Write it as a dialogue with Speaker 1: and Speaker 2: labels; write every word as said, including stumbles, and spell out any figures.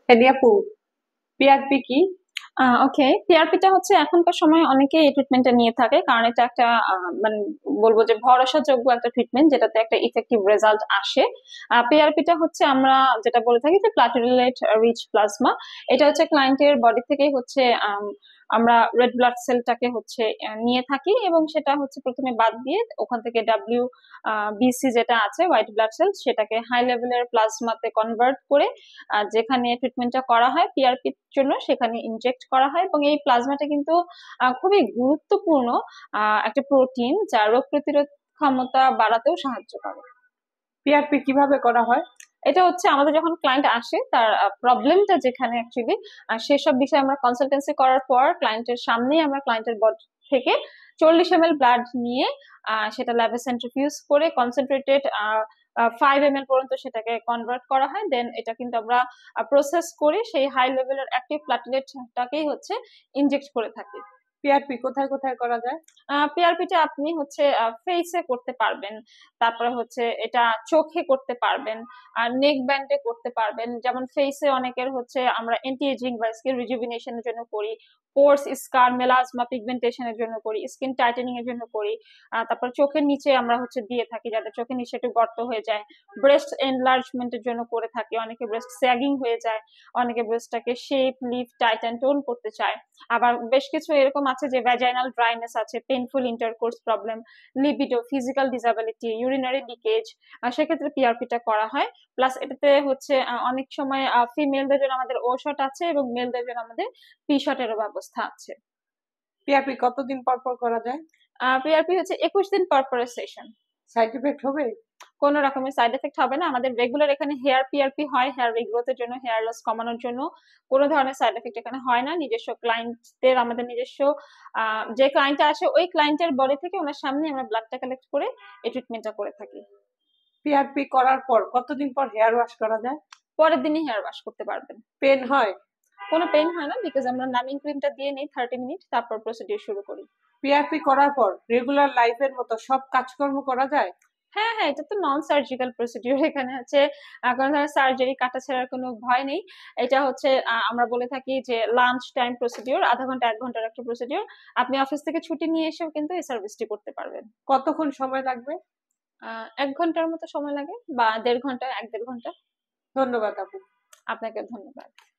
Speaker 1: এলি আপু, পিআরপি কি?
Speaker 2: ওকে, পিআরপিটা হচ্ছে এখনকার সময় অনেকে এই ট্রিটমেন্টটা নিয়ে থাকে, কারণ এটা একটা আহ, মানে বলবো যে ভরসাযোগ্য একটা ট্রিটমেন্ট যেটাতে একটা ইফেক্টিভ রেজাল্ট আসে। পিআরপিটা হচ্ছে আমরা যেটা বলে থাকি যে প্লাটিলেট রিচ প্লাজমা। এটা হচ্ছে ক্লায়েন্টের বডি থেকেই হচ্ছে আম, আমরা রেড ব্লাড সেলটাকে হচ্ছে আহ, নিয়ে থাকি, এবং সেটা হচ্ছে প্রথমে বাদ দিয়ে ওখান থেকে ডাব্লিউ বিসি যেটা আছে হোয়াইট ব্লাড সেল, সেটাকে হাই লেভেলের প্লাজমাতে কনভার্ট করে আহ, যেখানে ট্রিটমেন্টটা করা হয় পিআরপির জন্য সেখানে ইনজেক্ট করা হয়। এবং এই প্লাজমাটা কিন্তু আহ, খুবই গুরুত্বপূর্ণ আহ, একটা প্রোটিন যা রোগ প্রতিরোধ ক্ষমতা বাড়াতেও সাহায্য করে।
Speaker 1: পিআরপি কিভাবে করা হয়?
Speaker 2: এটা হচ্ছে আমাদের যখন ক্লায়েন্ট আসে তার প্রবলেমটা যেখানে অ্যাকচুয়ালি সেসব বিষয়ে আমরা কনসালটেন্সি করার পর ক্লায়েন্টের সামনেই আমরা ক্লায়েন্টের বডি থেকে চল্লিশ এম এল ব্লাড নিয়ে আহ, সেটা ল্যাবে সেন্ট্রিফিউজ করে কনসেন্ট্রেটেড ফাইভ এম এল পর্যন্ত সেটাকে কনভার্ট করা হয়। দেন এটা কিন্তু আমরা প্রসেস করে সেই হাই লেভেলের অ্যাক্টিভ প্লাটিলেটটাকেই হচ্ছে ইনজেক্ট করে থাকি।
Speaker 1: পিআরপি কোথায় কোথায় করা যায়?
Speaker 2: পিআরপিটা আপনি হচ্ছে ফেসে করতে পারবেন, তারপরে হচ্ছে এটা চোখে করতে পারবেন, আর নেক ব্যান্ডে করতে পারবেন। যেমন ফেসে অনেকের হচ্ছে আমরা এন্টি এজিং বা স্কিন রিজুভিনেশনের জন্য করি, পোর্স স্কার মেলাজমা পিগমেন্টেশনের জন্য করি, স্কিন টাইটেনিং এর জন্য করি। আহ, তারপর চোখের নিচে আমরা হচ্ছে দিয়ে থাকি যাতে চোখের নিচে একটু গর্ত হয়ে যায়। ব্রেস্ট এনলার্জমেন্টের জন্য করে থাকি, অনেকে ব্রেস্ট স্যাগিং হয়ে যায়, অনেকে ব্রেস্টটাকে শেপ লিফট টাইটেন টোন করতে চায়। আবার বেশ কিছু এরকম আছে যে ভ্যাজাইনাল ড্রাইনেস আছে, painful intercourse problem, libido, physical disability, urinary leakage, সেক্ষেত্রে পিআরপিটা করা হয়। প্লাস এটাতে হচ্ছে আহ, অনেক সময় ফিমেলদের জন্য আমাদের ও শট আছে এবং মেলদের জন্য আমাদের পি শটেরও ব্যবস্থা আছে।
Speaker 1: পিআরপি কতদিন পর পর করা যায়?
Speaker 2: পিআরপি হচ্ছে একুশ দিন পর পর সেশন।
Speaker 1: সাইড এফেক্ট হবে?
Speaker 2: কোনো রকমের সাইড এফেক্ট হবে না। আমাদের রেগুলার এখানে হেয়ার পিআরপি হয়, হেয়ার রিগ্রোথের জন্য, হেয়ার লস কমানোর জন্য। কোনো ধরনের সাইড এফেক্ট এখানে হয় না। নিজস্ব ক্লায়েন্টদের আমাদের নিজস্ব আহ, যে ক্লায়েন্ট আসে ওই ক্লায়েন্টের বডি থেকে ওনার সামনে আমরা ব্লাডটা কালেক্ট করে এই ট্রিটমেন্টটা করে থাকি।
Speaker 1: পিআরপি করার পর কতদিন পর হেয়ার ওয়াশ করা যায়?
Speaker 2: পরের দিনই হেয়ার ওয়াশ করতে পারবেন।
Speaker 1: পেন হয়?
Speaker 2: কোনো পেইন হয় না, বিকজ আমরা নামিং ক্রিমটা দিয়ে নিই থার্টি মিনিট, তারপর প্রসিডিউর শুরু করি।
Speaker 1: পিআরপি করার পর রেগুলার লাইফের মতো সব কাজকর্ম করা যায়?
Speaker 2: হ্যাঁ হ্যাঁ, এটা তো নন সার্জিক্যাল প্রসিডিউর। এখানে হচ্ছে আহ, কোনো ধরনের সার্জারি কাটা ছেঁড়ার কোনো ভয় নেই। এটা হচ্ছে আহ, আমরা বলে থাকি যে লাঞ্চ টাইম প্রসিডিউর, আধা ঘন্টা এক ঘন্টার একটা প্রসিডিউর। আপনি অফিস থেকে ছুটি নিয়ে এসেও কিন্তু এই সার্ভিসটি করতে পারবেন।
Speaker 1: কতক্ষণ সময় লাগবে?
Speaker 2: আহ এক ঘন্টার মতো সময় লাগে, বা দেড় ঘন্টা, এক দেড় ঘন্টা।
Speaker 1: ধন্যবাদ আপু।
Speaker 2: আপনাকে ধন্যবাদ।